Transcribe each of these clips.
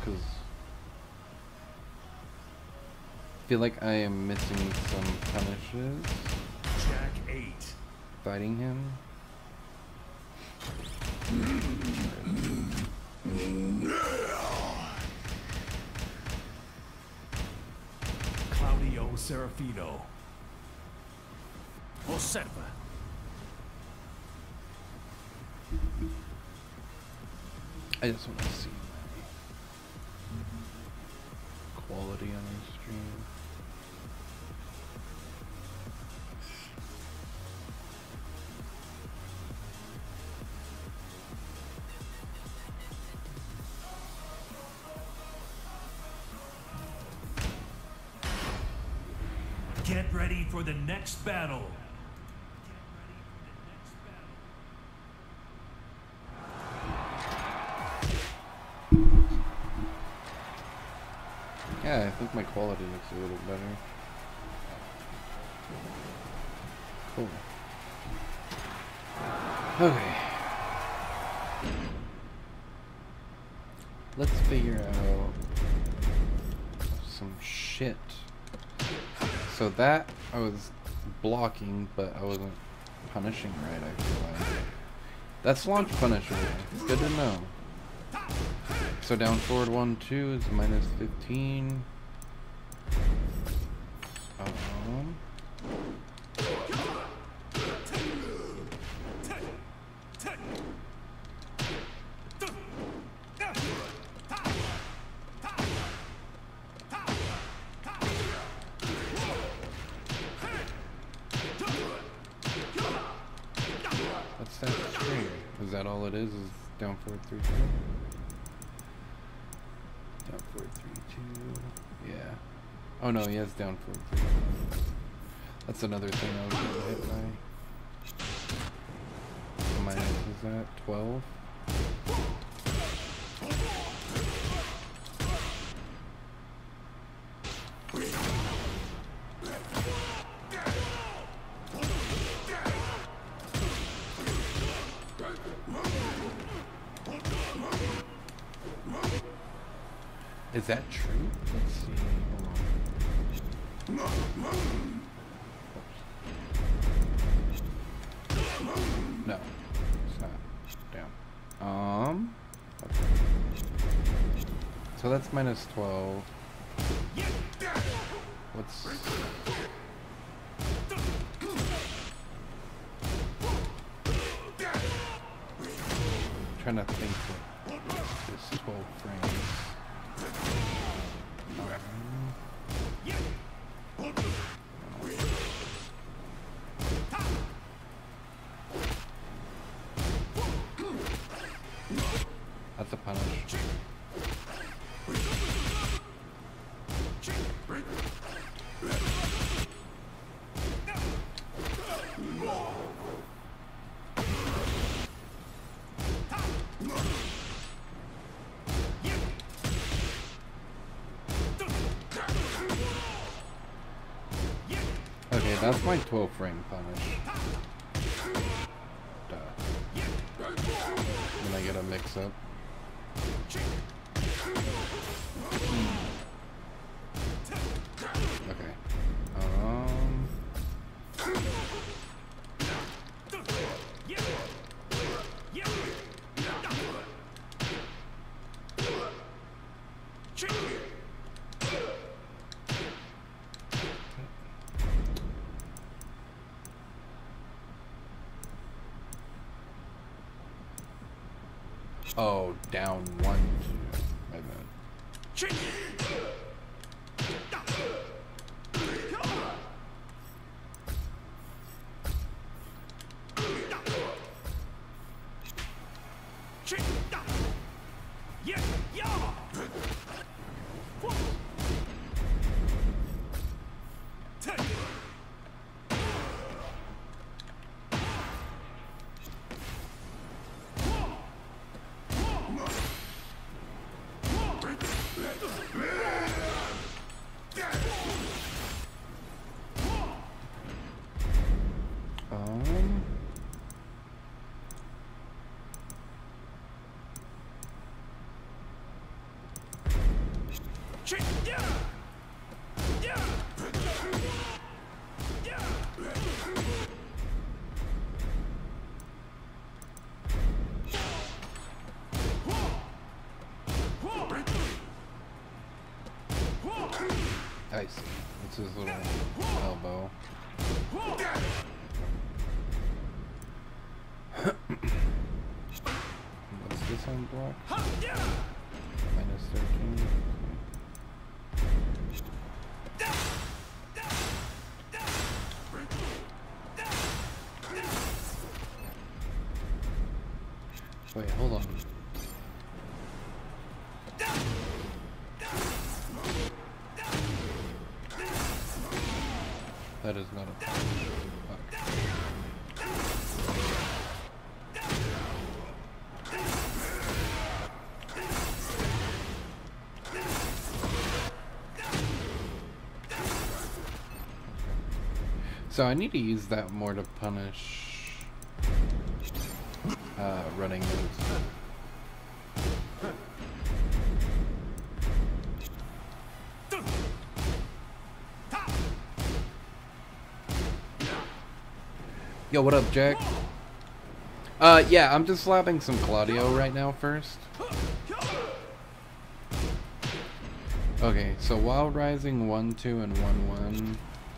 because I feel like I am missing some punishes. Jack 8. Fighting him. Claudio Serafino. Osserva. I just want to see quality on the stream. Get ready for the next battle. Yeah, I think my quality looks a little better. Cool. Okay. Let's figure out some shit. So that I was blocking, but I wasn't punishing right, I feel like. That's launch punisher. Good to know. So down forward 1, 2 is minus 15. What's that string? Is that all it is down forward 3, 2? Down forward 3, 2. Yeah. Oh no, he has down forward 3. That's another thing I was getting hit by. Minus is that 12? Is that true? Let's see. Hold on. No, it's not. Down. Okay. So that's minus 12. What's... trying to think what this 12 frames. That's a punish. Okay, that's my 12 frame punish. Duh. Then I get a mix up. Okay. Oh, down 1, 2. My bad. I see. It's his little elbow. What's this on block? Minus 13. Wait, hold on. That is not a punch. Fuck. So I need to use that more to punish running moves. Yo, what up, Jack? Yeah, I'm just slapping some Claudio right now first. Okay, so while rising 1, 2, and 1, 1.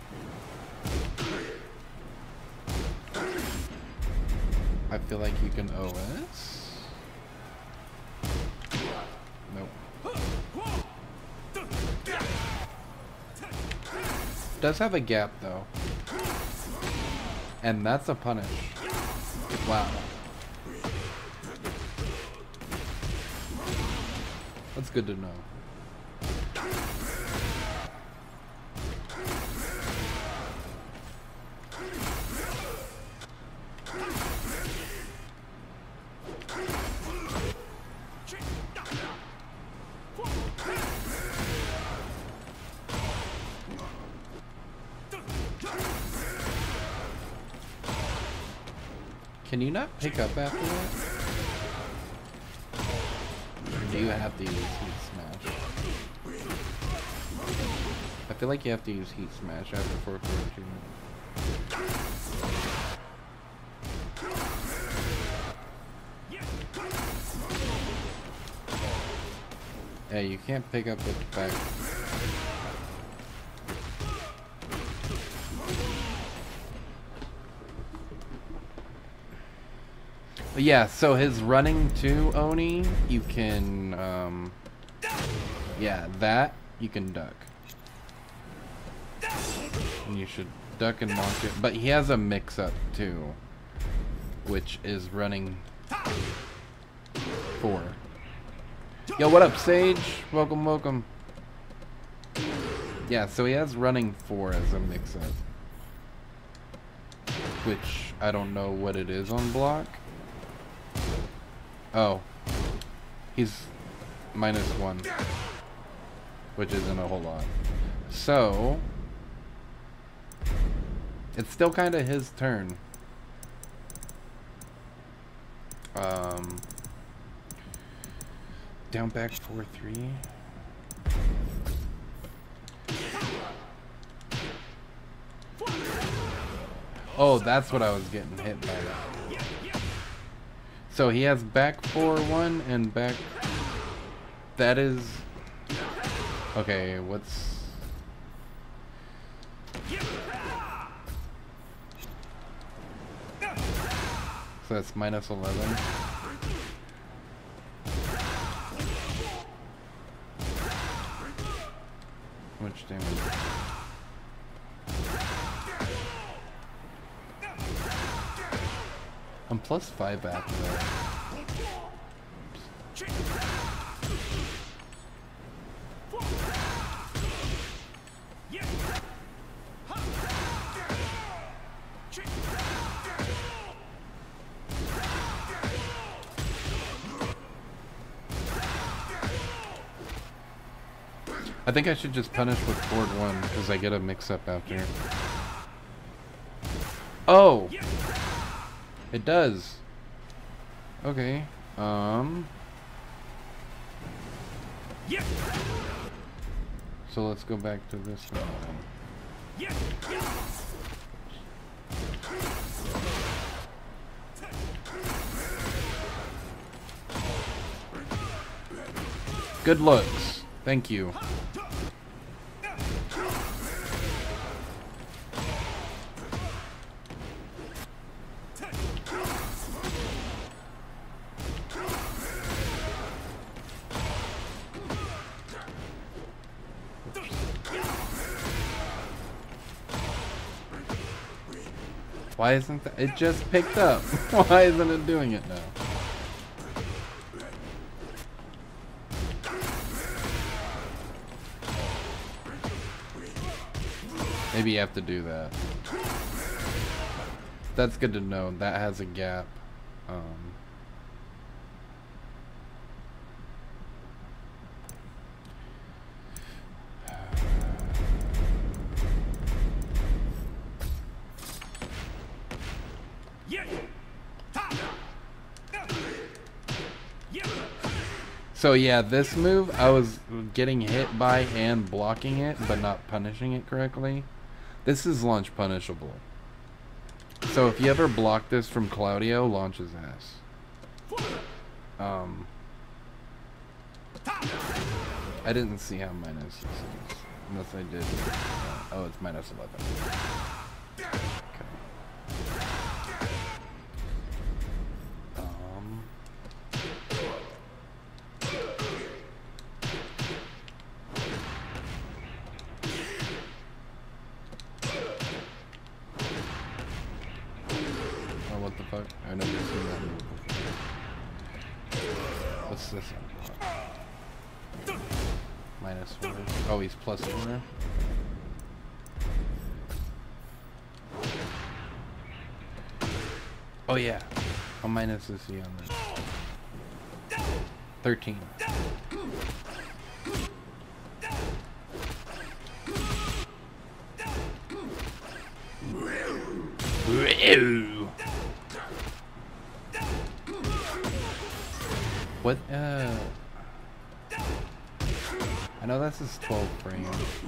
I feel like you can OS. Nope. Does have a gap though. And that's a punish. Wow. That's good to know. Can you not pick up after that? Or do you have to use Heat Smash? I feel like you have to use Heat Smash after 442. Yeah, you can't pick up with the back. But yeah, so his running to Oni, you can, yeah, that you can duck. And you should duck and launch it. But he has a mix-up too, which is running 4. Yo, what up, Sage? Welcome, welcome. Yeah, so he has running 4 as a mix-up, which I don't know what it is on block. Oh, he's -1, which isn't a whole lot. So, it's still kind of his turn. Down back 4-3. Oh, that's what I was getting hit by. So he has back 4-1 and back. That is. Okay, what's. So that's -11. How much damage? I'm +5 after that. I think I should just punish with forward 1 because I get a mix-up after. Oh! It does. Okay. So let's go back to this one then. Good looks. Thank you. Why isn't that? It just picked up. Why isn't it doing it now? Maybe you have to do that. That's good to know. That has a gap. So yeah, this move, I was getting hit by and blocking it, but not punishing it correctly. This is launch punishable. So if you ever block this from Claudio, launch his ass. I didn't see how minus this is. Unless I did. Oh, it's minus 11. Okay. What the fuck? I never seen that move before. What's this one? Minus 4. Oh, he's plus 4. Oh yeah. How minus is he on this? 13. What? I know this is 12 frames.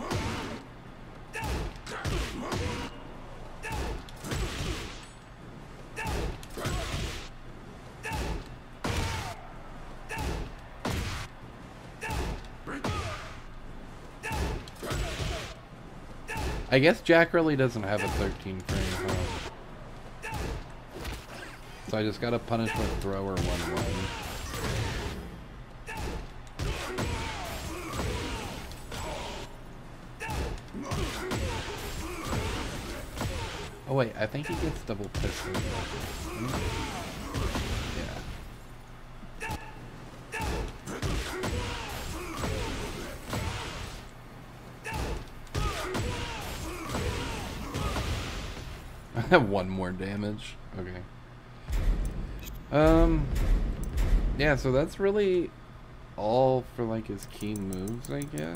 I guess Jack really doesn't have a 13 frame, huh? So I just gotta punish with thrower 1-1. Oh wait, I think he gets double pistol. Yeah. One more damage. Okay. Yeah, so that's really all for like his key moves, I guess.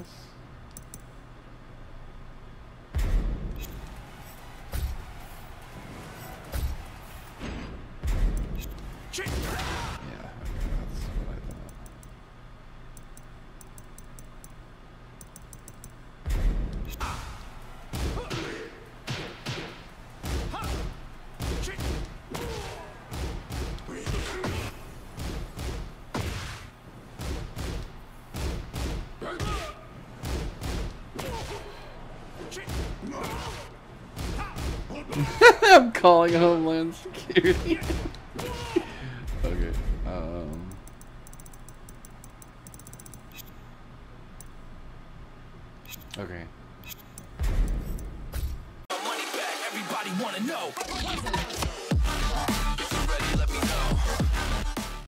I'm calling Homeland Security. Okay. Okay. Money back, everybody wanna know.